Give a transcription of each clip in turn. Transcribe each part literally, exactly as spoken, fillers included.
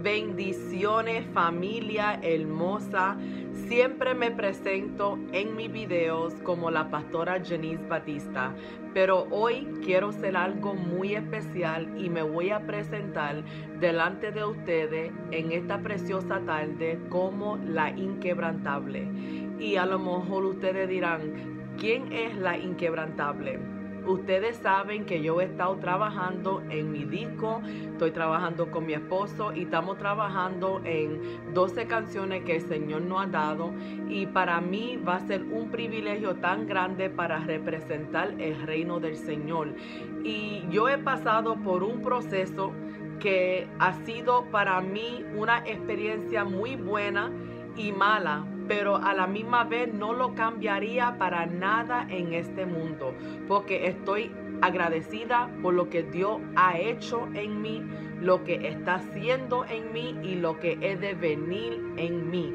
Bendiciones, familia hermosa. Siempre me presento en mis videos como la pastora Janice Batista, pero hoy quiero hacer algo muy especial y me voy a presentar delante de ustedes en esta preciosa tarde como la inquebrantable. Y a lo mejor ustedes dirán, ¿quién es la inquebrantable? Ustedes saben que yo he estado trabajando en mi disco, estoy trabajando con mi esposo y estamos trabajando en doce canciones que el Señor nos ha dado, y para mí va a ser un privilegio tan grande para representar el reino del Señor. Y yo he pasado por un proceso que ha sido para mí una experiencia muy buena y mala, pero a la misma vez no lo cambiaría para nada en este mundo, porque estoy agradecida por lo que Dios ha hecho en mí, lo que está haciendo en mí y lo que he de venir en mí.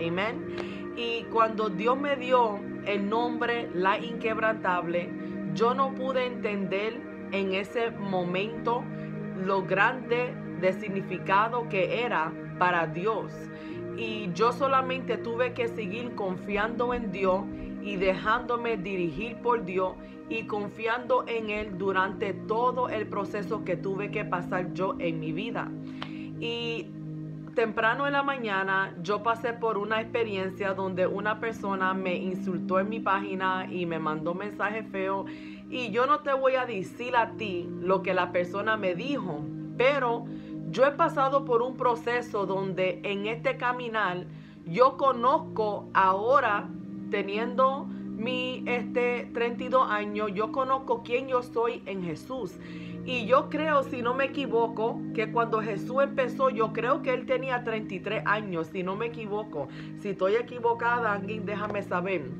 Amén. Y cuando Dios me dio el nombre La Inquebrantable, yo no pude entender en ese momento lo grande de significado que era para Dios. Y yo solamente tuve que seguir confiando en Dios y dejándome dirigir por Dios y confiando en Él durante todo el proceso que tuve que pasar yo en mi vida. Y temprano en la mañana yo pasé por una experiencia donde una persona me insultó en mi página y me mandó mensajes feos. Y yo no te voy a decir a ti lo que la persona me dijo, pero yo he pasado por un proceso donde en este caminar yo conozco ahora, teniendo mi este treinta y dos años, yo conozco quién yo soy en Jesús. Y yo creo, si no me equivoco, que cuando Jesús empezó, yo creo que él tenía treinta y tres años, si no me equivoco. Si estoy equivocada, alguien déjame saber.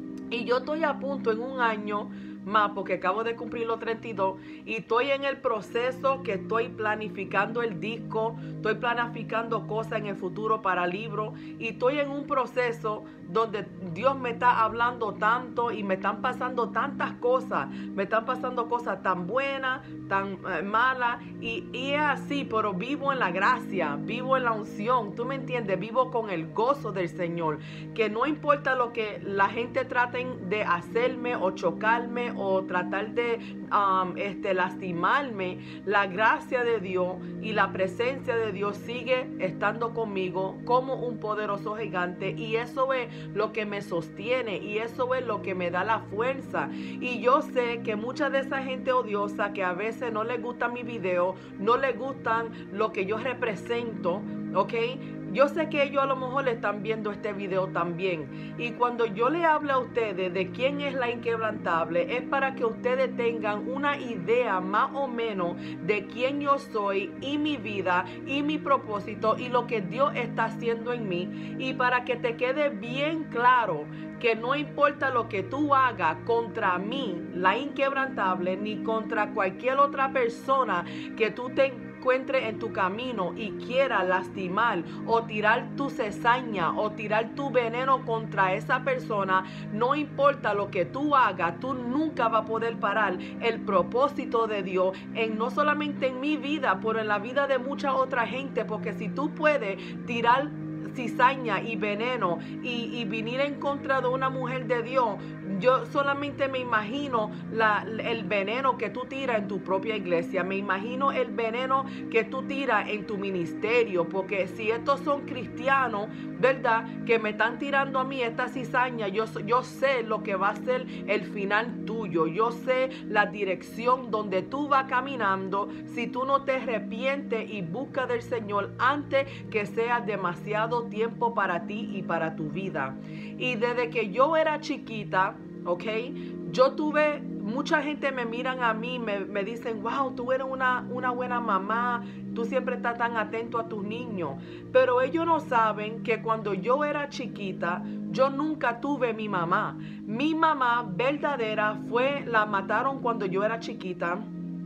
Y yo estoy a punto en un año más, porque acabo de cumplir los treinta y dos, y estoy en el proceso que estoy planificando el disco, estoy planificando cosas en el futuro para libros, y estoy en un proceso donde Dios me está hablando tanto y me están pasando tantas cosas, me están pasando cosas tan buenas, tan eh, malas, y, y es así, pero vivo en la gracia, vivo en la unción, tú me entiendes, vivo con el gozo del Señor, que no importa lo que la gente traten de hacerme o chocarme o tratar de um, este, lastimarme, la gracia de Dios y la presencia de Dios sigue estando conmigo como un poderoso gigante, y eso es lo que me sostiene y eso es lo que me da la fuerza. Y yo sé que mucha de esa gente odiosa que a veces no les gusta mi video, no les gustan lo que yo represento, ¿ok? Yo sé que ellos a lo mejor le están viendo este video también. Y cuando yo le hablo a ustedes de quién es la inquebrantable, es para que ustedes tengan una idea más o menos de quién yo soy y mi vida y mi propósito y lo que Dios está haciendo en mí. Y para que te quede bien claro que no importa lo que tú hagas contra mí, la inquebrantable, ni contra cualquier otra persona que tú te encuentre en tu camino y quiera lastimar o tirar tu cizaña o tirar tu veneno contra esa persona, no importa lo que tú hagas, tú nunca vas a poder parar el propósito de Dios, en no solamente en mi vida, pero en la vida de mucha otra gente, porque si tú puedes tirar cizaña y veneno y, y venir en contra de una mujer de Dios, yo solamente me imagino la, el veneno que tú tiras en tu propia iglesia, me imagino el veneno que tú tiras en tu ministerio, porque si estos son cristianos, ¿verdad?, que me están tirando a mí esta cizaña, yo, yo sé lo que va a ser el final tuyo, yo sé la dirección donde tú vas caminando si tú no te arrepientes y buscas del Señor antes que sea demasiado tiempo para ti y para tu vida. Y desde que yo era chiquita, ok, yo tuve, mucha gente me miran a mí, me, me dicen, wow, tú eres una, una buena mamá, tú siempre estás tan atento a tus niños, pero ellos no saben que cuando yo era chiquita, yo nunca tuve mi mamá. Mi mamá verdadera fue, la mataron cuando yo era chiquita.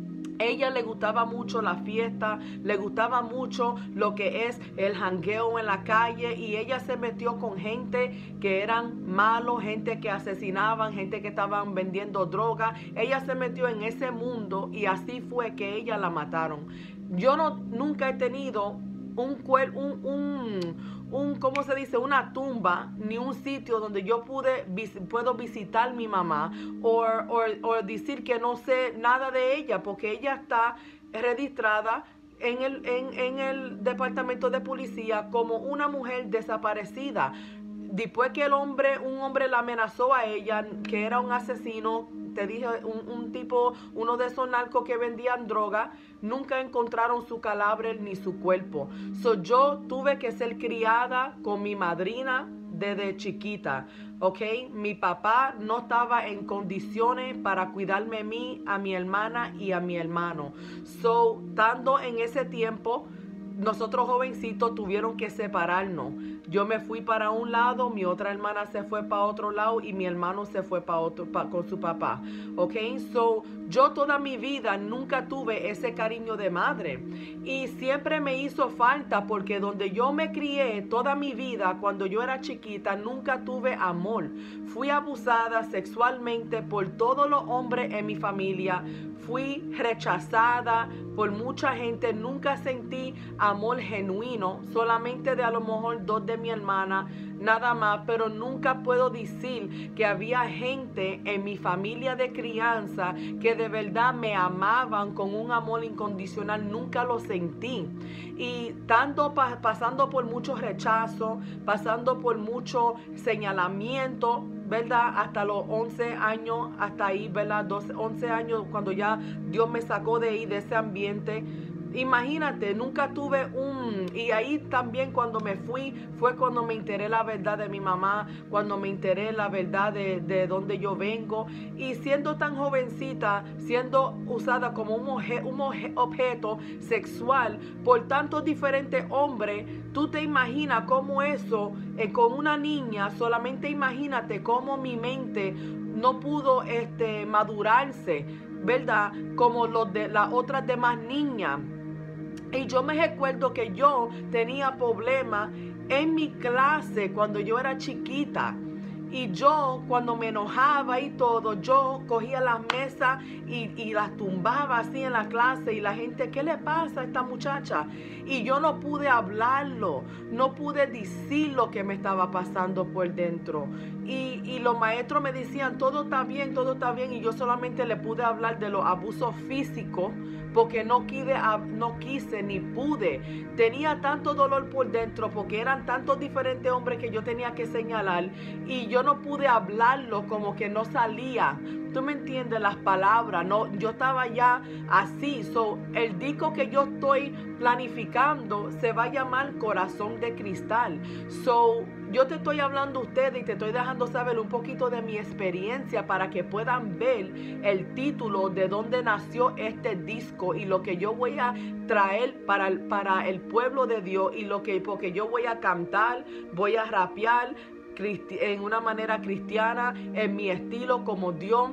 Ella le gustaba mucho la fiesta, le gustaba mucho lo que es el jangueo en la calle, y ella se metió con gente que eran malos, gente que asesinaban, gente que estaban vendiendo droga. Ella se metió en ese mundo y así fue que ella la mataron. Yo no, nunca he tenido un, cuer- un, un, un, ¿cómo se dice? Una tumba, ni un sitio donde yo pude, vis- puedo visitar mi mamá o o decir que no sé nada de ella, porque ella está registrada en el, en, en el departamento de policía como una mujer desaparecida. Después que el hombre, un hombre la amenazó a ella, que era un asesino, te dije, un, un tipo, uno de esos narcos que vendían droga, nunca encontraron su cadáver ni su cuerpo. So, yo tuve que ser criada con mi madrina desde chiquita, ¿ok? Mi papá no estaba en condiciones para cuidarme a mí, a mi hermana y a mi hermano. So, estando en ese tiempo, nosotros jovencitos tuvieron que separarnos. Yo me fui para un lado, mi otra hermana se fue para otro lado y mi hermano se fue para otro pa, con su papá. ¿Ok? So, yo toda mi vida nunca tuve ese cariño de madre. Y siempre me hizo falta porque donde yo me crié toda mi vida, cuando yo era chiquita, nunca tuve amor. Fui abusada sexualmente por todos los hombres en mi familia. Fui rechazada por mucha gente. Nunca sentí amor genuino, solamente de a lo mejor dos de mi hermana, nada más, pero nunca puedo decir que había gente en mi familia de crianza que de verdad me amaban con un amor incondicional. Nunca lo sentí. Y tanto pa pasando por mucho rechazo, pasando por mucho señalamiento, ¿verdad? Hasta los once años, hasta ahí, ¿verdad? doce, once años, cuando ya Dios me sacó de ahí, de ese ambiente. Imagínate, nunca tuve un... Y ahí también cuando me fui, fue cuando me enteré la verdad de mi mamá, cuando me enteré la verdad de, de dónde yo vengo. Y siendo tan jovencita, siendo usada como un, obje, un obje, objeto sexual por tantos diferentes hombres, tú te imaginas cómo eso, eh, con una niña, solamente imagínate cómo mi mente no pudo este, madurarse, ¿verdad? Como los de las otras demás niñas. Y yo me recuerdo que yo tenía problemas en mi clase cuando yo era chiquita. Y yo, cuando me enojaba y todo, yo cogía las mesas y, y las tumbaba así en la clase. Y la gente, ¿qué le pasa a esta muchacha? Y yo no pude hablarlo, no pude decir lo que me estaba pasando por dentro. Y, y los maestros me decían, todo está bien, todo está bien. Y yo solamente le pude hablar de los abusos físicos, porque no quise, no quise ni pude. Tenía tanto dolor por dentro porque eran tantos diferentes hombres que yo tenía que señalar y yo no pude hablarlo, como que no salía. Tú me entiendes las palabras, no, yo estaba ya así. So, el disco que yo estoy planificando se va a llamar Corazón de Cristal. So, yo te estoy hablando a ustedes y te estoy dejando saber un poquito de mi experiencia para que puedan ver el título de dónde nació este disco y lo que yo voy a traer para, para el pueblo de Dios y lo que, porque yo voy a cantar, voy a rapear en una manera cristiana, en mi estilo como Dios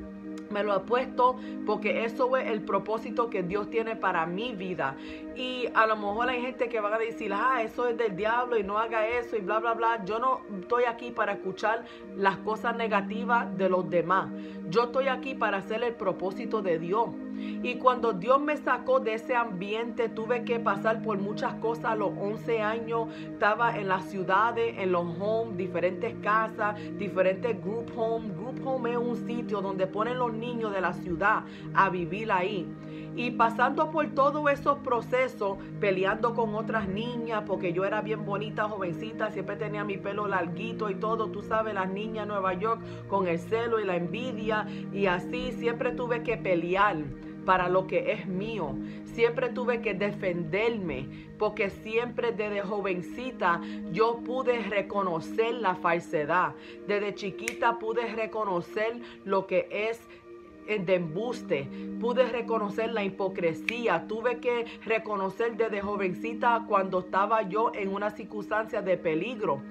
me lo ha puesto, porque eso es el propósito que Dios tiene para mi vida. Y a lo mejor hay gente que va a decir, ah, eso es del diablo y no haga eso y bla, bla, bla. Yo no estoy aquí para escuchar las cosas negativas de los demás. Yo estoy aquí para hacer el propósito de Dios. Y cuando Dios me sacó de ese ambiente, tuve que pasar por muchas cosas. A los once años estaba en las ciudades, en los homes, diferentes casas, diferentes group homes. Group home es un sitio donde ponen los niños de la ciudad a vivir ahí. Y pasando por todos esos procesos, peleando con otras niñas, porque yo era bien bonita, jovencita, siempre tenía mi pelo larguito y todo, tú sabes, las niñas de Nueva York con el celo y la envidia, y así siempre tuve que pelear para lo que es mío. Siempre tuve que defenderme, porque siempre desde jovencita yo pude reconocer la falsedad. Desde chiquita pude reconocer lo que es de embuste, pude reconocer la hipocresía, tuve que reconocer desde jovencita cuando estaba yo en una circunstancia de peligro.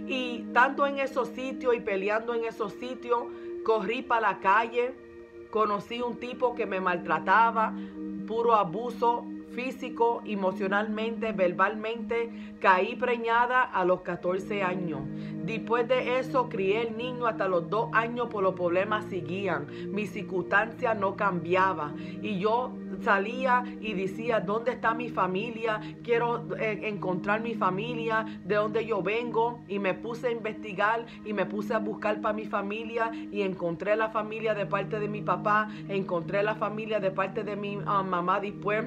Y tanto en esos sitios y peleando en esos sitios, corrí para la calle, conocí un tipo que me maltrataba, puro abuso físico, emocionalmente, verbalmente. Caí preñada a los catorce años. Después de eso crié el niño hasta los dos años, por los problemas seguían. Mi circunstancia no cambiaba. Y yo salía y decía, ¿dónde está mi familia? Quiero eh, encontrar mi familia, de dónde yo vengo. Y me puse a investigar y me puse a buscar para mi familia y encontré la familia de parte de mi papá, encontré la familia de parte de mi uh, mamá después.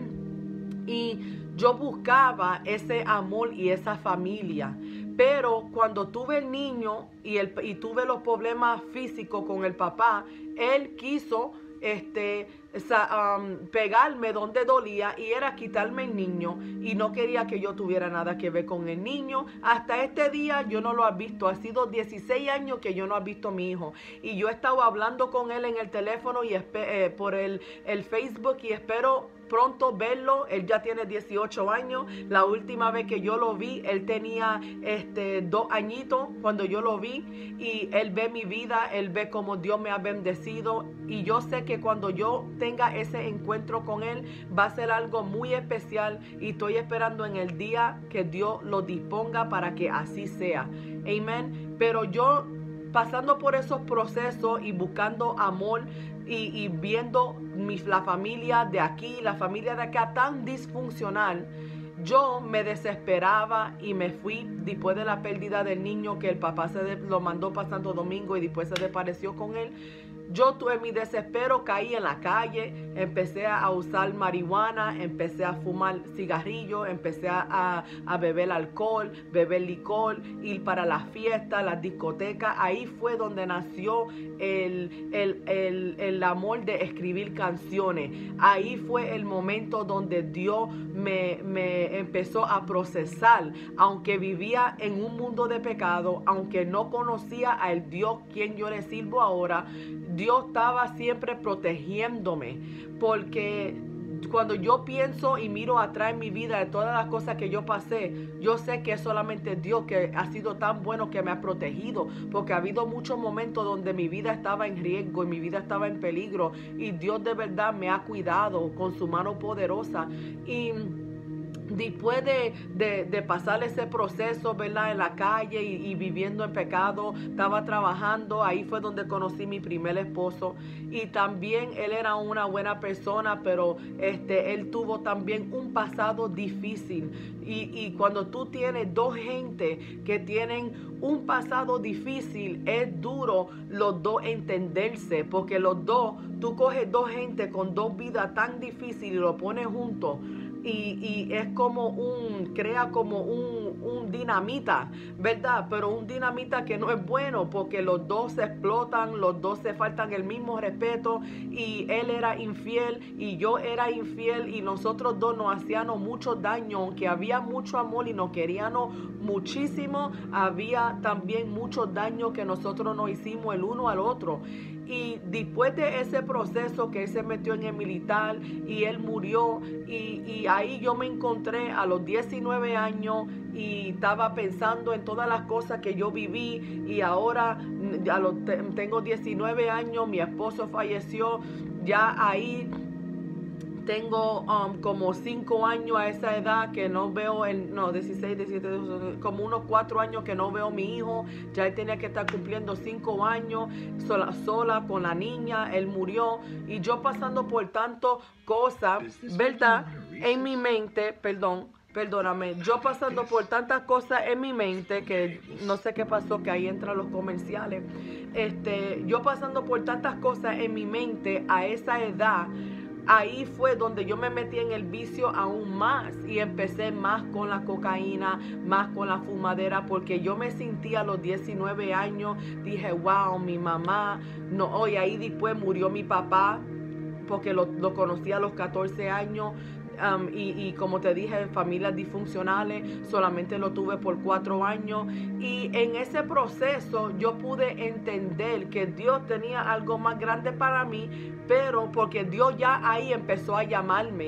Y yo buscaba ese amor y esa familia. Pero cuando tuve el niño y, el, y tuve los problemas físicos con el papá, él quiso este, esa, um, pegarme donde dolía y era quitarme el niño, y no quería que yo tuviera nada que ver con el niño. Hasta este día yo no lo he visto. Ha sido dieciséis años que yo no he visto a mi hijo, y yo he estado hablando con él en el teléfono y eh, por el, el Facebook, y espero pronto verlo. Él ya tiene dieciocho años. La última vez que yo lo vi, él tenía este, dos añitos cuando yo lo vi, y él ve mi vida, él ve cómo Dios me ha bendecido, y yo sé que cuando yo tenga ese encuentro con él va a ser algo muy especial, y estoy esperando en el día que Dios lo disponga para que así sea. Amén. Pero yo, pasando por esos procesos y buscando amor y, y viendo mi, la familia de aquí, la familia de acá tan disfuncional, yo me desesperaba y me fui después de la pérdida del niño, que el papá se de, lo mandó para Santo Domingo y después se desapareció con él. Yo tuve mi desespero, caí en la calle, empecé a usar marihuana, empecé a fumar cigarrillos, empecé a, a beber alcohol, beber licor, ir para las fiestas, las discotecas. Ahí fue donde nació el, el, el, el amor de escribir canciones. Ahí fue el momento donde Dios me, me empezó a procesar. Aunque vivía en un mundo de pecado, aunque no conocía al Dios quien yo le sirvo ahora, Dios estaba siempre protegiéndome, porque cuando yo pienso y miro atrás en mi vida de todas las cosas que yo pasé, yo sé que es solamente Dios que ha sido tan bueno, que me ha protegido, porque ha habido muchos momentos donde mi vida estaba en riesgo y mi vida estaba en peligro, y Dios de verdad me ha cuidado con su mano poderosa. Y después de, de, de pasar ese proceso, ¿verdad?, en la calle y, y viviendo en pecado, estaba trabajando. Ahí fue donde conocí mi primer esposo, y también él era una buena persona, pero este, él tuvo también un pasado difícil. Y, y cuando tú tienes dos gente que tienen un pasado difícil, es duro los dos entenderse, porque los dos, tú coges dos gente con dos vidas tan difíciles y lo pones juntos. Y, y es como un, crea como un, un dinamita, ¿verdad? Pero un dinamita que no es bueno, porque los dos se explotan, los dos se faltan el mismo respeto, y él era infiel y yo era infiel, y nosotros dos nos hacíamos mucho daño. Aunque había mucho amor y nos queríamos muchísimo, había también mucho daño que nosotros nos hicimos el uno al otro. Y después de ese proceso, que él se metió en el militar y él murió, y, y ahí yo me encontré a los diecinueve años y estaba pensando en todas las cosas que yo viví, y ahora a los, tengo diecinueve años, mi esposo falleció, ya ahí tengo um, como cinco años a esa edad que no veo, el, no, dieciséis, diecisiete, como unos cuatro años que no veo a mi hijo. Ya él tenía que estar cumpliendo cinco años, sola, sola con la niña, él murió, y yo pasando por tantas cosas, ¿verdad?, en mi mente, perdón, perdóname, yo pasando por tantas cosas en mi mente, que no sé qué pasó, que ahí entran los comerciales, este, yo pasando por tantas cosas en mi mente a esa edad, ahí fue donde yo me metí en el vicio aún más, y empecé más con la cocaína, más con la fumadera, porque yo me sentía a los diecinueve años, dije, wow, mi mamá, no, y ahí después murió mi papá, porque lo, lo conocí a los catorce años. Um, y, y como te dije, familias disfuncionales, solamente lo tuve por cuatro años, y en ese proceso yo pude entender que Dios tenía algo más grande para mí, pero porque Dios ya ahí empezó a llamarme.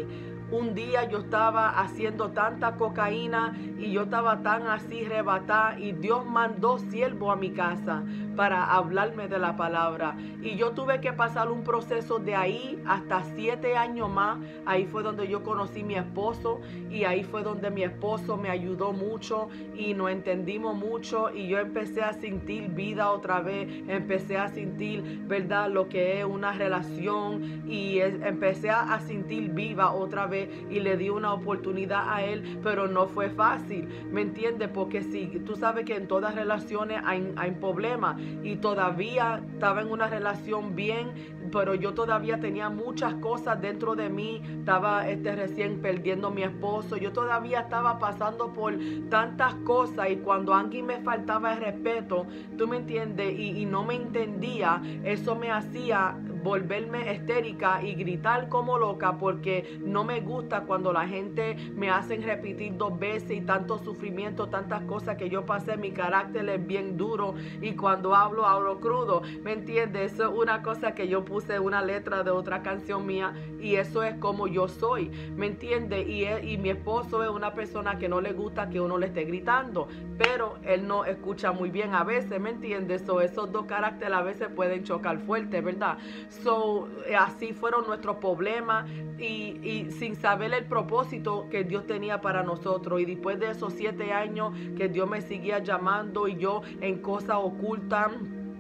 un día yo estaba haciendo tanta cocaína y yo estaba tan así arrebatada y Dios mandó siervo a mi casa para hablarme de la palabra. Y yo tuve que pasar un proceso de ahí hasta siete años más. Ahí fue donde yo conocí a mi esposo y ahí fue donde mi esposo me ayudó mucho y nos entendimos mucho y yo empecé a sentir vida otra vez, empecé a sentir, ¿verdad?, lo que es una relación y es, empecé a sentir viva otra vez y le di una oportunidad a él, pero no fue fácil, ¿me entiendes? Porque si tú sabes que en todas relaciones hay, hay problemas y todavía estaba en una relación bien, pero yo todavía tenía muchas cosas dentro de mí, estaba este, recién perdiendo a mi esposo, yo todavía estaba pasando por tantas cosas y cuando alguien me faltaba el respeto, tú me entiendes, y, y no me entendía, eso me hacía volverme histérica y gritar como loca porque no me gusta cuando la gente me hacen repetir dos veces y tanto sufrimiento, tantas cosas que yo pasé, mi carácter es bien duro y cuando hablo, hablo crudo, ¿me entiendes? Eso es una cosa que yo puse una letra de otra canción mía y eso es como yo soy, ¿me entiendes? Y, él, y mi esposo es una persona que no le gusta que uno le esté gritando, pero él no escucha muy bien a veces, ¿me entiendes? So, esos dos caracteres a veces pueden chocar fuerte, ¿verdad? So, así fueron nuestros problemas y, y sin saber el propósito que Dios tenía para nosotros. Y después de esos siete años que Dios me seguía llamando y yo en cosas ocultas,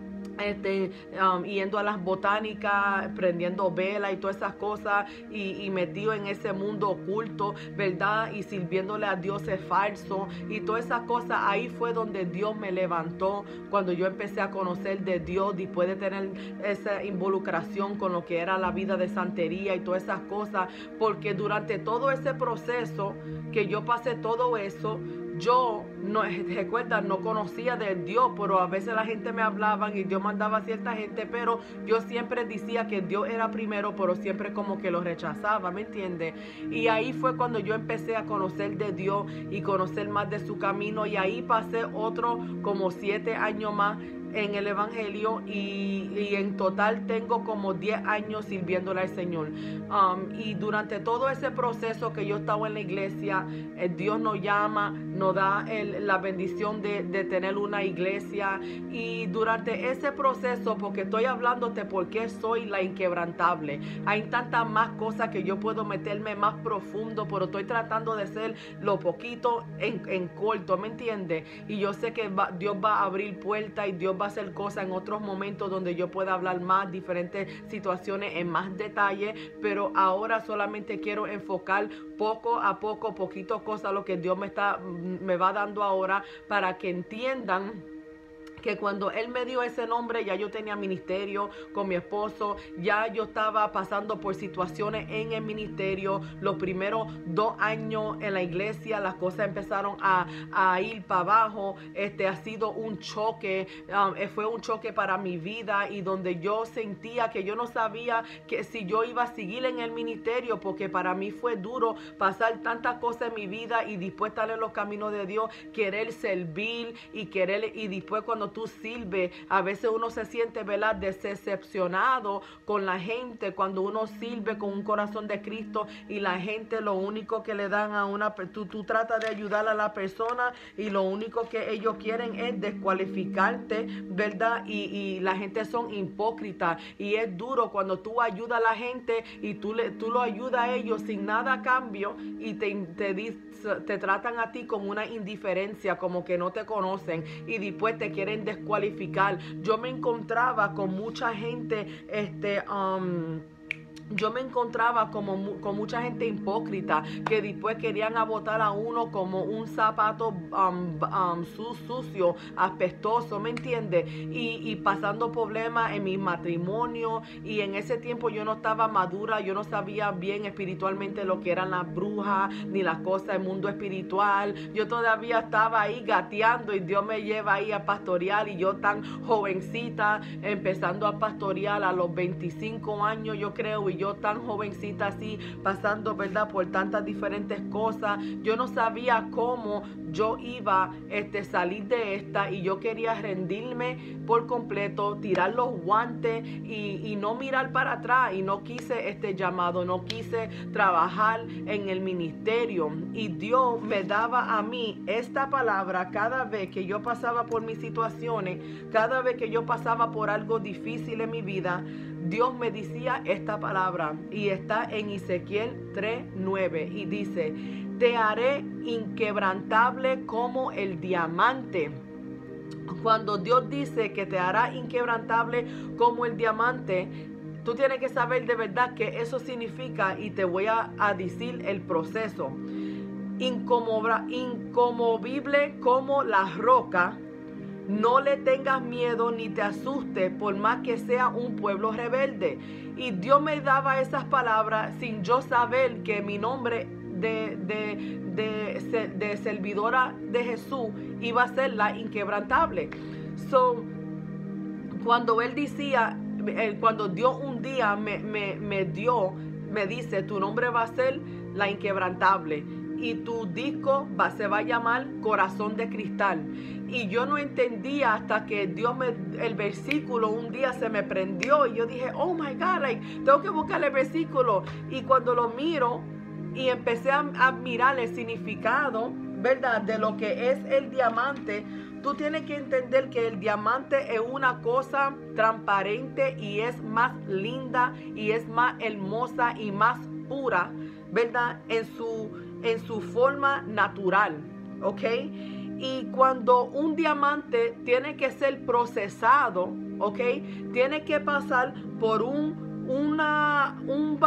Este, um, yendo a las botánicas, prendiendo velas y todas esas cosas y, y metido en ese mundo oculto, ¿verdad? Y sirviéndole a dioses falsos y todas esas cosas, ahí fue donde Dios me levantó, cuando yo empecé a conocer de Dios, después de tener esa involucración con lo que era la vida de santería y todas esas cosas, porque durante todo ese proceso que yo pasé todo eso, yo, no, recuerda, no conocía de Dios, pero a veces la gente me hablaba y Dios mandaba a cierta gente, pero yo siempre decía que Dios era primero, pero siempre como que lo rechazaba, ¿me entiendes? Y ahí fue cuando yo empecé a conocer de Dios y conocer más de su camino y ahí pasé otro como siete años más en el evangelio y, y en total tengo como diez años sirviéndole al Señor. Um, y durante todo ese proceso que yo estaba en la iglesia, eh, Dios nos llama, nos da el, la bendición de, de tener una iglesia y durante ese proceso, porque estoy hablándote porque soy la inquebrantable, hay tantas más cosas que yo puedo meterme más profundo, pero estoy tratando de ser lo poquito en, en corto, ¿me entiendes? Y yo sé que va, Dios va a abrir puertas y Dios va a hacer cosas en otros momentos donde yo pueda hablar más diferentes situaciones en más detalle, pero ahora solamente quiero enfocar poco a poco, poquito cosas lo que Dios me está me va dando ahora para que entiendan que cuando Él me dio ese nombre ya yo tenía ministerio con mi esposo, ya yo estaba pasando por situaciones en el ministerio, los primeros dos años en la iglesia las cosas empezaron a, a ir para abajo, este ha sido un choque, um, fue un choque para mi vida y donde yo sentía que yo no sabía que si yo iba a seguir en el ministerio porque para mí fue duro pasar tantas cosas en mi vida y después estar en los caminos de Dios, querer servir y querer y después cuando tú sirves, a veces uno se siente, ¿verdad?, decepcionado con la gente cuando uno sirve con un corazón de Cristo y la gente lo único que le dan a una, tú, tú tratas de ayudar a la persona y lo único que ellos quieren es descualificarte, ¿verdad? Y, y la gente son hipócritas y es duro cuando tú ayudas a la gente y tú, le, tú lo ayudas a ellos sin nada a cambio y te, te dicen te tratan a ti con una indiferencia, como que no te conocen y después te quieren descualificar. Yo me encontraba con mucha gente, este, um, yo me encontraba como con mucha gente hipócrita que después querían abotar a uno como un zapato um, um, su, sucio, apestoso, ¿me entiendes? Y, y pasando problemas en mi matrimonio y en ese tiempo yo no estaba madura, yo no sabía bien espiritualmente lo que eran las brujas ni las cosas del mundo espiritual. Yo todavía estaba ahí gateando y Dios me lleva ahí a pastorear y yo tan jovencita empezando a pastorear a los veinticinco años yo creo y yo tan jovencita así, pasando, ¿verdad?, por tantas diferentes cosas. Yo no sabía cómo yo iba este, salir de esta, y yo quería rendirme por completo, tirar los guantes y, y no mirar para atrás, y no quise este llamado, no quise trabajar en el ministerio. Y Dios me daba a mí esta palabra cada vez que yo pasaba por mis situaciones, cada vez que yo pasaba por algo difícil en mi vida. Dios me decía esta palabra, y está en Ezequiel tres nueve, y dice: te haré inquebrantable como el diamante. Cuando Dios dice que te hará inquebrantable como el diamante, tú tienes que saber de verdad que eso significa, y te voy a, a decir el proceso. Inconmovible como la roca. No le tengas miedo ni te asustes, por más que sea un pueblo rebelde. Y Dios me daba esas palabras sin yo saber que mi nombre de, de, de, de servidora de Jesús iba a ser la inquebrantable. So, cuando Él decía, cuando Dios un día me, me, me dio, me dice: tu nombre va a ser la inquebrantable, y tu disco va, se va a llamar Corazón de Cristal. Y yo no entendía hasta que Dios me, el versículo un día se me prendió, y yo dije: oh my God, like, tengo que buscar el versículo. Y cuando lo miro y empecé a, a mirar el significado, ¿verdad?, de lo que es el diamante. Tú tienes que entender que el diamante es una cosa transparente, y es más linda, y es más hermosa, y más pura, ¿verdad?, en su, en su forma natural, ¿ok? Y cuando un diamante tiene que ser procesado, ¿ok?, tiene que pasar por un, una, un,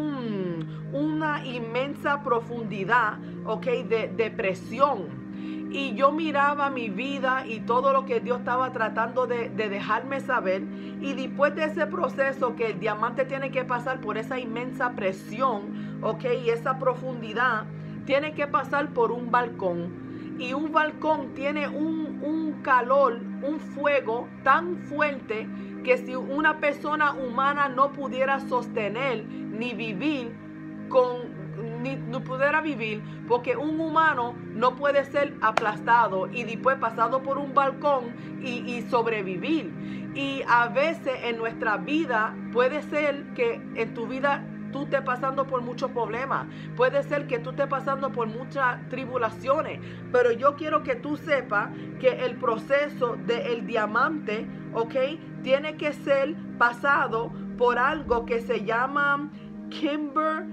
un, una inmensa profundidad, ¿ok?, de, de presión. Y yo miraba mi vida y todo lo que Dios estaba tratando de, de dejarme saber. Y después de ese proceso que el diamante tiene que pasar por esa inmensa presión, ¿ok?, y esa profundidad, tiene que pasar por un balcón. Y un balcón tiene un, un calor, un fuego tan fuerte que si una persona humana no pudiera sostener ni vivir con... Ni, ni pudiera vivir, porque un humano no puede ser aplastado y después pasado por un balcón y, y sobrevivir. Y a veces en nuestra vida puede ser que en tu vida tú estés pasando por muchos problemas, puede ser que tú estés pasando por muchas tribulaciones, pero yo quiero que tú sepas que el proceso del diamante, ¿ok?, tiene que ser pasado por algo que se llama Kimber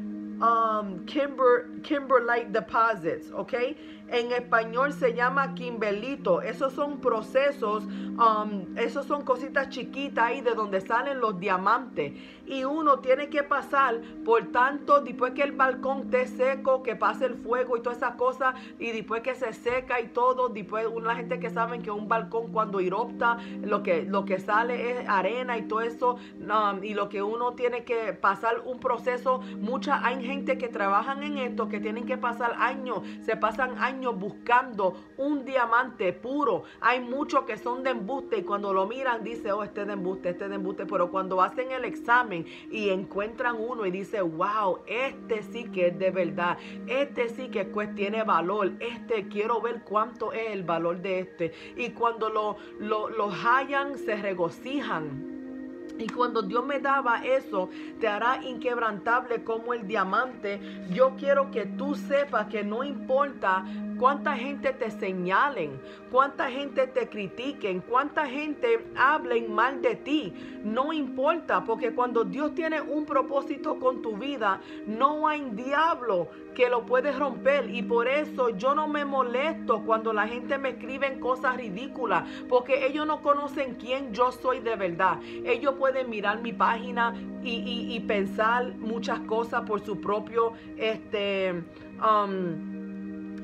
Um, Kimber, Kimberlite Deposits, ¿ok? En español se llama Kimberlito. Esos son procesos, um, esos son cositas chiquitas ahí de donde salen los diamantes. Y uno tiene que pasar por tanto, después que el balcón esté seco, que pase el fuego y todas esas cosas, y después que se seca y todo, después una gente que sabe que un balcón cuando erupta, lo que, lo que sale es arena y todo eso, um, y lo que uno tiene que pasar un proceso. Mucha, hay gente que trabajan en esto, que tienen que pasar años, se pasan años buscando un diamante puro. Hay muchos que son de embuste, y cuando lo miran dice: oh, este de embuste, este de embuste, pero cuando hacen el examen y encuentran uno y dice: wow, este sí que es de verdad, este sí que pues tiene valor, este quiero ver cuánto es el valor de este. Y cuando lo, lo, lo hallan, se regocijan. Y cuando Dios me daba eso, te hará inquebrantable como el diamante. Yo quiero que tú sepas que no importa cuánta gente te señalen, cuánta gente te critiquen, cuánta gente hablen mal de ti, no importa, porque cuando Dios tiene un propósito con tu vida, no hay diablo que lo puede romper. Y por eso yo no me molesto cuando la gente me escribe cosas ridículas, porque ellos no conocen quién yo soy de verdad. Ellos pueden mirar mi página y, y, y pensar muchas cosas por su propio este um,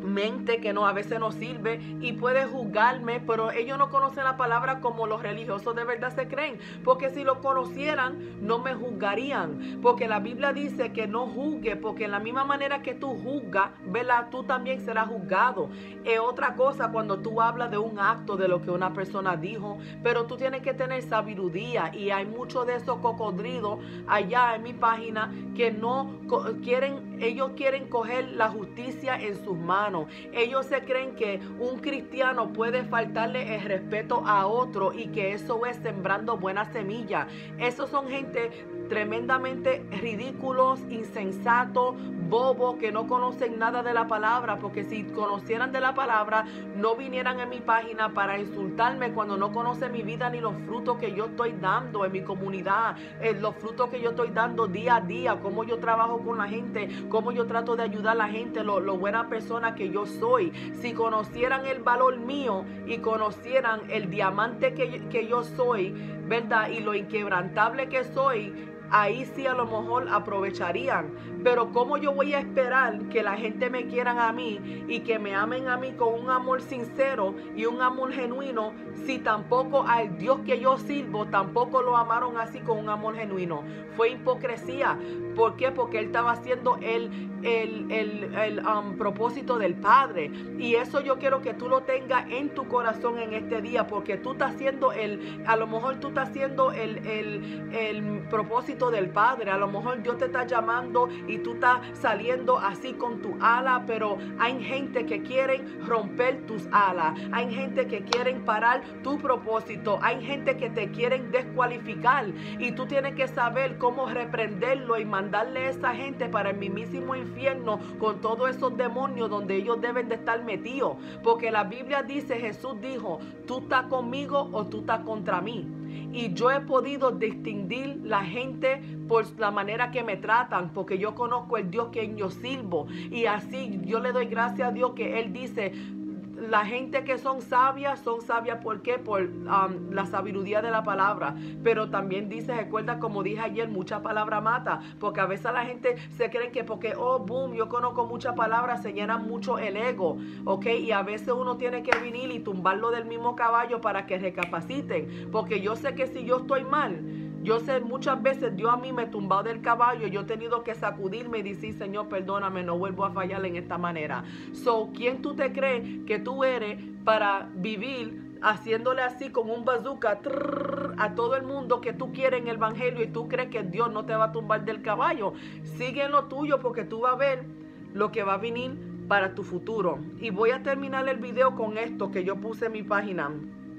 mente que no a veces no sirve y puede juzgarme, pero ellos no conocen la palabra como los religiosos de verdad se creen, porque si lo conocieran no me juzgarían, porque la Biblia dice que no juzgue, porque en la misma manera que tú juzgas, ¿verdad? Tú también serás juzgado. Es otra cosa cuando tú hablas de un acto, de lo que una persona dijo, pero tú tienes que tener sabiduría, y hay muchos de esos cocodrilos allá en mi página que no quieren, ellos quieren coger la justicia en sus manos. Ellos se creen que un cristiano puede faltarle el respeto a otro y que eso es sembrando buena semilla. Esos son gente tremendamente ridículos, insensatos, bobos, que no conocen nada de la palabra, porque si conocieran de la palabra no vinieran en mi página para insultarme cuando no conocen mi vida ni los frutos que yo estoy dando en mi comunidad, eh, los frutos que yo estoy dando día a día, cómo yo trabajo con la gente, cómo yo trato de ayudar a la gente, lo, lo buena persona que yo soy. Si conocieran el valor mío y conocieran el diamante que, que yo soy, ¿verdad? Y lo inquebrantable que soy, ahí sí a lo mejor aprovecharían. Pero ¿cómo yo voy a esperar que la gente me quieran a mí y que me amen a mí con un amor sincero y un amor genuino, si tampoco al Dios que yo sirvo tampoco lo amaron así con un amor genuino? Fue hipocresía. ¿Por qué? Porque él estaba haciendo el, el, el, el um, propósito del Padre. Y eso yo quiero que tú lo tengas en tu corazón en este día, porque tú estás haciendo el, a lo mejor tú estás haciendo el, el, el propósito del Padre. A lo mejor Dios te está llamando y tú estás saliendo así con tu ala, pero hay gente que quieren romper tus alas. Hay gente que quieren parar tu propósito. Hay gente que te quieren descualificar, y tú tienes que saber cómo reprenderlo y mandarle a esa gente para el mismísimo infierno con todos esos demonios donde ellos deben de estar metidos. Porque la Biblia dice, Jesús dijo, tú estás conmigo o tú estás contra mí. Y yo he podido distinguir la gente por la manera que me tratan, porque yo conozco el Dios que yo sirvo. Y así yo le doy gracias a Dios que Él dice, la gente que son sabias, son sabias ¿por qué? Por um, la sabiduría de la palabra. Pero también dice, recuerda como dije ayer, mucha palabra mata. Porque a veces la gente se cree que porque, oh, boom, yo conozco muchas palabras, se llena mucho el ego, ¿ok? Y a veces uno tiene que venir y tumbarlo del mismo caballo para que recapaciten. Porque yo sé que si yo estoy mal, yo sé muchas veces Dios a mí me ha tumbado del caballo, yo he tenido que sacudirme y decir, Señor, perdóname, no vuelvo a fallar en esta manera. So, ¿quién tú te crees que tú eres para vivir haciéndole así con un bazooka trrr, a todo el mundo que tú quieres en el evangelio, y tú crees que Dios no te va a tumbar del caballo? Sigue en lo tuyo, porque tú vas a ver lo que va a venir para tu futuro. Y voy a terminar el video con esto que yo puse en mi página.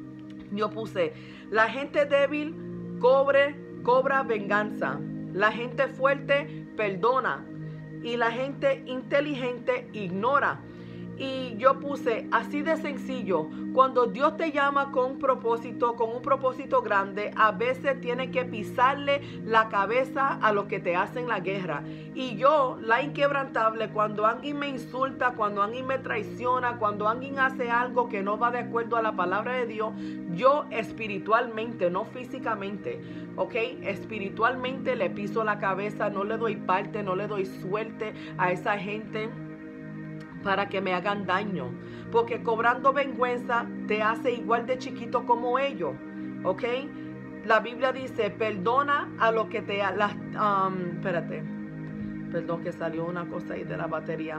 Yo puse, la gente débil Cobre, cobra venganza. La gente fuerte perdona. Y la gente inteligente ignora. Y yo puse así de sencillo, cuando Dios te llama con un propósito, con un propósito grande, a veces tienes que pisarle la cabeza a los que te hacen la guerra. Y yo, la inquebrantable, cuando alguien me insulta, cuando alguien me traiciona, cuando alguien hace algo que no va de acuerdo a la palabra de Dios, yo espiritualmente, no físicamente, ¿ok? Espiritualmente le piso la cabeza, no le doy parte, no le doy suerte a esa gente para que me hagan daño, porque cobrando vergüenza te hace igual de chiquito como ellos, ¿ok? La Biblia dice, perdona a los que te... Las, um, espérate, perdón que salió una cosa ahí de la batería.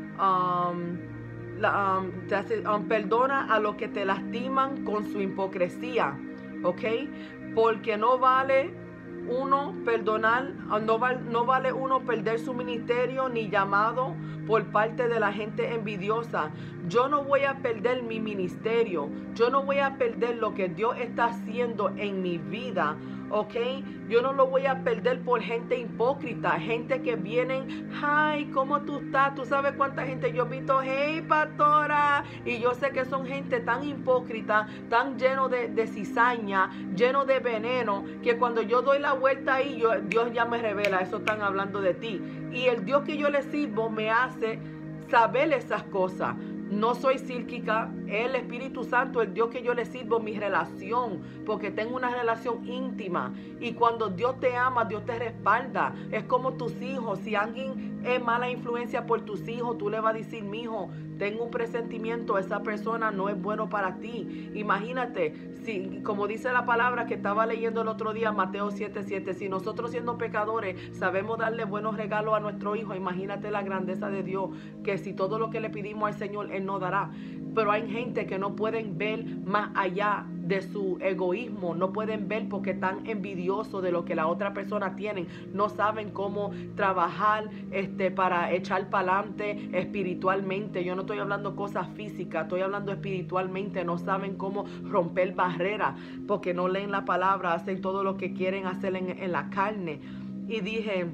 Um, la, um, te hace, um, perdona a los que te lastiman con su hipocresía, ¿ok? Porque no vale uno perdonar, no, val, no vale uno perder su ministerio ni llamado por parte de la gente envidiosa. Yo no voy a perder mi ministerio, yo no voy a perder lo que Dios está haciendo en mi vida, ¿ok? Yo no lo voy a perder por gente hipócrita, gente que vienen, ay, ¿cómo tú estás? Tú sabes cuánta gente yo he visto, hey, pastora, y yo sé que son gente tan hipócrita, tan lleno de, de cizaña, lleno de veneno, que cuando yo doy la vuelta ahí, yo, Dios ya me revela, eso están hablando de ti. Y el Dios que yo le sirvo me hace saber esas cosas. No soy psíquica, el Espíritu Santo, el Dios que yo le sirvo, mi relación, porque tengo una relación íntima. Y cuando Dios te ama, Dios te respalda. Es como tus hijos. Si alguien es mala influencia por tus hijos, tú le vas a decir, mi hijo, tengo un presentimiento, esa persona no es bueno para ti. Imagínate, si, como dice la palabra que estaba leyendo el otro día, Mateo siete siete, si nosotros siendo pecadores sabemos darle buenos regalos a nuestro hijo, imagínate la grandeza de Dios, que si todo lo que le pedimos al Señor, Él nos dará. Pero hay gente que no pueden ver más allá de su egoísmo, no pueden ver porque están envidiosos de lo que la otra persona tiene, no saben cómo trabajar este, para echar para adelante espiritualmente. Yo no estoy hablando cosas físicas, estoy hablando espiritualmente. No saben cómo romper barreras porque no leen la palabra, hacen todo lo que quieren hacer en, en la carne. Y dije,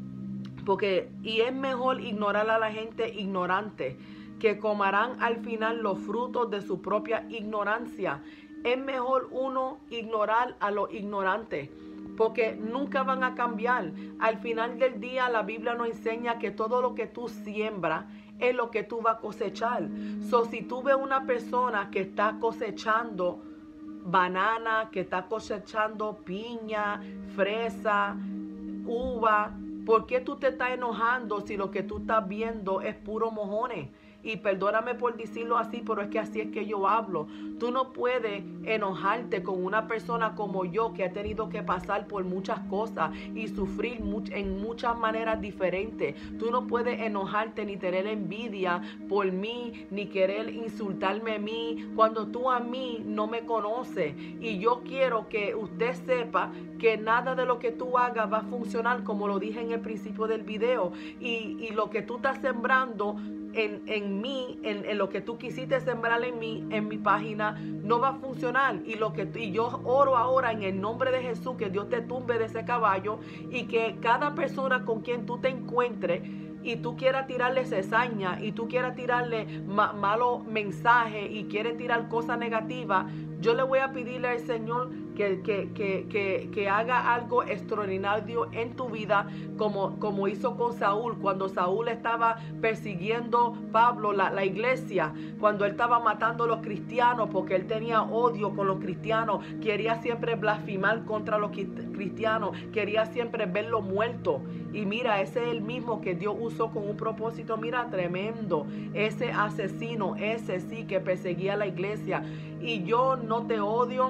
porque y es mejor ignorar a la gente ignorante, que comerán al final los frutos de su propia ignorancia. Es mejor uno ignorar a los ignorantes, porque nunca van a cambiar. Al final del día la Biblia nos enseña que todo lo que tú siembras es lo que tú vas a cosechar. So, si tú ves una persona que está cosechando banana, que está cosechando piña, fresa, uva, ¿por qué tú te estás enojando si lo que tú estás viendo es puro mojones? Y perdóname por decirlo así, pero es que así es que yo hablo. Tú no puedes enojarte con una persona como yo, que ha tenido que pasar por muchas cosas y sufrir much en muchas maneras diferentes. Tú no puedes enojarte ni tener envidia por mí, ni querer insultarme a mí, cuando tú a mí no me conoces. Y yo quiero que usted sepa que nada de lo que tú hagas va a funcionar, como lo dije en el principio del video. Y, y lo que tú estás sembrando En, en mí, en, en lo que tú quisiste sembrar en mí, en mi página, no va a funcionar. Y lo que y yo oro ahora en el nombre de Jesús, que Dios te tumbe de ese caballo, y que cada persona con quien tú te encuentres y tú quieras tirarle cizaña y tú quieras tirarle ma malos mensajes y quieres tirar cosas negativas, yo le voy a pedirle al Señor que, que, que, que, que haga algo extraordinario en tu vida, como, como hizo con Saúl, cuando Saúl estaba persiguiendo a Pablo, la, la iglesia, cuando él estaba matando a los cristianos, porque él tenía odio con los cristianos, quería siempre blasfemar contra los cristianos, quería siempre verlos muertos. Y mira, ese es el mismo que Dios usó con un propósito, mira, tremendo. Ese asesino, ese sí que perseguía a la iglesia. Y yo no te odio,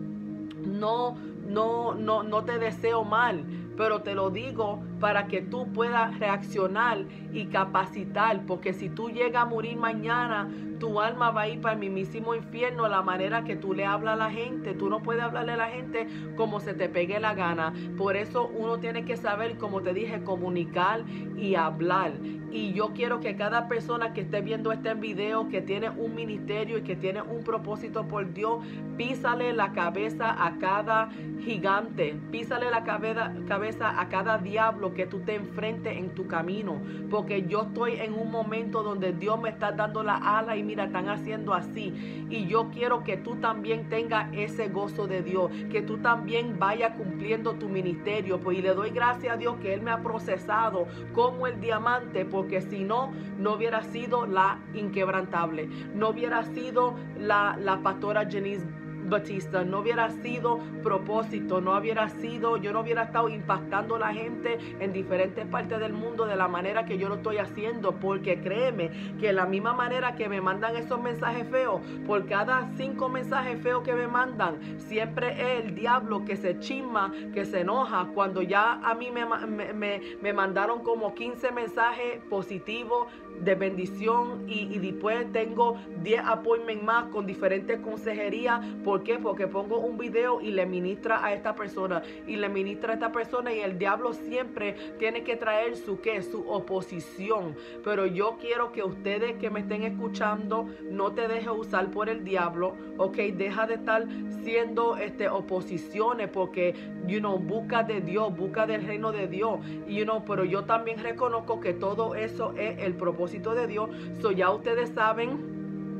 no, no, no, no te deseo mal, pero te lo digo para que tú puedas reaccionar y capacitar, porque si tú llegas a morir mañana, tu alma va a ir para el mismísimo infierno. La manera que tú le hablas a la gente, tú no puedes hablarle a la gente como se te pegue la gana. Por eso uno tiene que saber, como te dije, comunicar y hablar. Y yo quiero que cada persona que esté viendo este video, que tiene un ministerio y que tiene un propósito por Dios, písale la cabeza a cada gigante, písale la cabeza, cabeza a cada diablo que tú te enfrentes en tu camino, porque yo estoy en un momento donde Dios me está dando la ala y mira, están haciendo así, y yo quiero que tú también tengas ese gozo de Dios, que tú también vayas cumpliendo tu ministerio. Pues, y le doy gracias a Dios que Él me ha procesado como el diamante, porque si no, no hubiera sido la inquebrantable, no hubiera sido la, la pastora Janice Batista, no hubiera sido propósito, no hubiera sido, yo no hubiera estado impactando a la gente en diferentes partes del mundo de la manera que yo lo estoy haciendo, porque créeme que de la misma manera que me mandan esos mensajes feos, por cada cinco mensajes feos que me mandan, siempre es el diablo que se chisma, que se enoja, cuando ya a mí me, me, me, me mandaron como quince mensajes positivos de bendición, y, y después tengo diez appointments más con diferentes consejerías. ¿Por qué? Porque pongo un video y le ministra a esta persona y le ministra a esta persona, y el diablo siempre tiene que traer su qué, su oposición. Pero yo quiero que ustedes que me estén escuchando no te dejes usar por el diablo, ok, deja de estar siendo este, oposiciones, porque you know, busca de Dios, busca del reino de Dios, you know, pero yo también reconozco que todo eso es el propósito de Dios. So ya ustedes saben,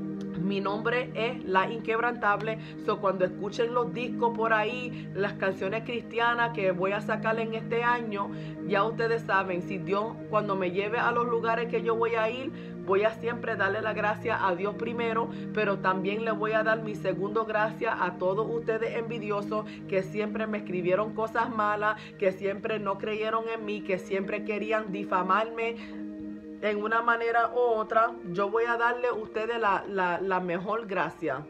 mi nombre es La Inquebrantable. So, cuando escuchen los discos por ahí, las canciones cristianas que voy a sacar en este año, ya ustedes saben, si Dios cuando me lleve a los lugares que yo voy a ir, voy a siempre darle la gracia a Dios primero, pero también le voy a dar mi segundo gracias a todos ustedes envidiosos que siempre me escribieron cosas malas, que siempre no creyeron en mí, que siempre querían difamarme en una manera u otra. Yo voy a darle a ustedes la, la, la mejor gracia.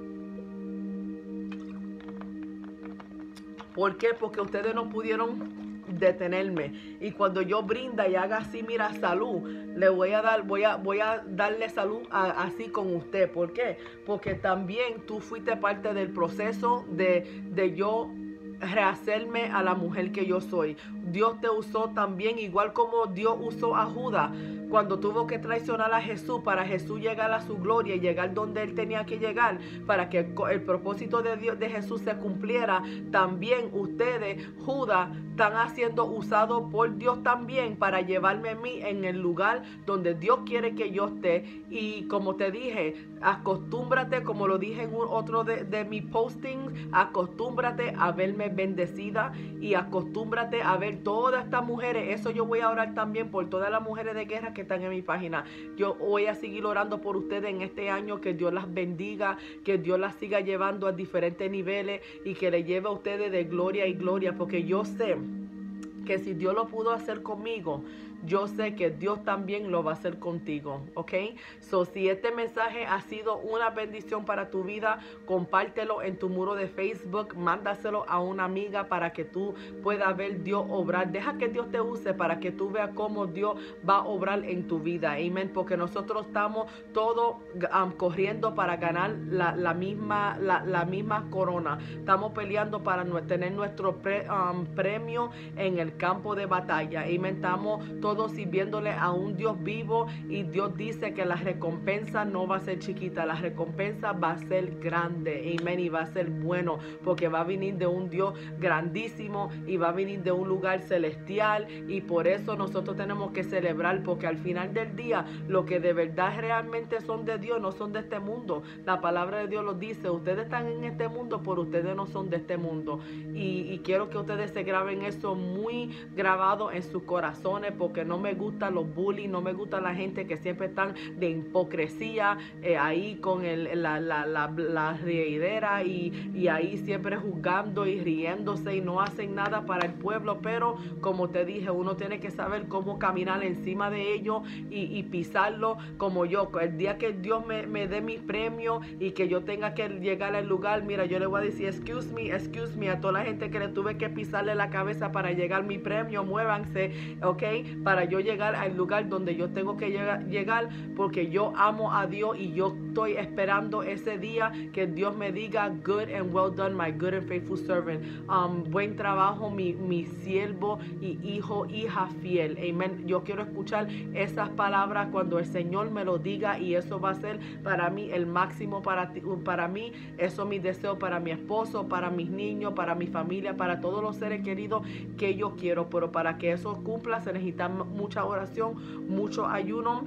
¿Por qué? Porque ustedes no pudieron detenerme. Y cuando yo brinda y haga así, mira, salud, le voy a dar, voy a, voy a darle salud a, así con usted. ¿Por qué? Porque también tú fuiste parte del proceso de, de yo rehacerme a la mujer que yo soy. Dios te usó también, igual como Dios usó a Judas cuando tuvo que traicionar a Jesús para Jesús llegar a su gloria y llegar donde él tenía que llegar, para que el, el propósito de Dios, de Jesús, se cumpliera. También ustedes, Judas, están siendo usados por Dios también para llevarme a mí en el lugar donde Dios quiere que yo esté. Y como te dije, acostúmbrate, como lo dije en un, otro de, de mis postings, acostúmbrate a verme bendecida y acostúmbrate a ver todas estas mujeres. Eso yo voy a orar también por todas las mujeres de guerra que están en mi página. Yo voy a seguir orando por ustedes en este año, que Dios las bendiga, que Dios las siga llevando a diferentes niveles y que le lleve a ustedes de gloria y gloria, porque yo sé que si Dios lo pudo hacer conmigo, yo sé que Dios también lo va a hacer contigo, ¿ok? So, si este mensaje ha sido una bendición para tu vida, compártelo en tu muro de Facebook, mándaselo a una amiga para que tú puedas ver Dios obrar. Deja que Dios te use para que tú veas cómo Dios va a obrar en tu vida, amén, porque nosotros estamos todos um, corriendo para ganar la, la, misma, la, la misma corona. Estamos peleando para no, tener nuestro pre, um, premio en el campo de batalla, amén. Estamos todos sirviéndole a un Dios vivo y Dios dice que la recompensa no va a ser chiquita, la recompensa va a ser grande, amén, y va a ser bueno, porque va a venir de un Dios grandísimo y va a venir de un lugar celestial. Y por eso nosotros tenemos que celebrar, porque al final del día lo que de verdad realmente son de Dios no son de este mundo. La palabra de Dios lo dice: ustedes están en este mundo, pero ustedes no son de este mundo. Y, y quiero que ustedes se graben eso muy grabado en sus corazones, porque no me gustan los bullies, no me gusta la gente que siempre están de hipocresía, eh, ahí con el, la, la, la, la reidera y, y ahí siempre juzgando y riéndose y no hacen nada para el pueblo. Pero como te dije, uno tiene que saber cómo caminar encima de ellos y, y pisarlo, como yo. El día que Dios me, me dé mi premio y que yo tenga que llegar al lugar, mira, yo le voy a decir excuse me, excuse me a toda la gente que le tuve que pisarle la cabeza para llegar mi premio, muévanse, ok, para yo llegar al lugar donde yo tengo que llegar, llegar, porque yo amo a Dios y yo estoy esperando ese día que Dios me diga good and well done, my good and faithful servant. Um, buen trabajo, mi, mi siervo y hijo, hija fiel. Amén. Yo quiero escuchar esas palabras cuando el Señor me lo diga, y eso va a ser para mí el máximo para ti, para mí. Eso es mi deseo para mi esposo, para mis niños, para mi familia, para todos los seres queridos que yo quiero. Pero para que eso cumpla se necesita mucha oración, mucho ayuno,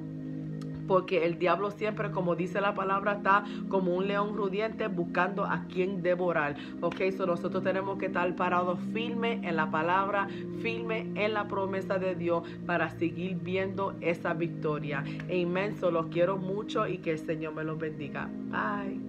porque el diablo siempre, como dice la palabra, está como un león rugiente buscando a quien devorar. Ok, so nosotros tenemos que estar parados firme en la palabra, firme en la promesa de Dios, para seguir viendo esa victoria. Amén. So los quiero mucho y que el Señor me los bendiga. Bye.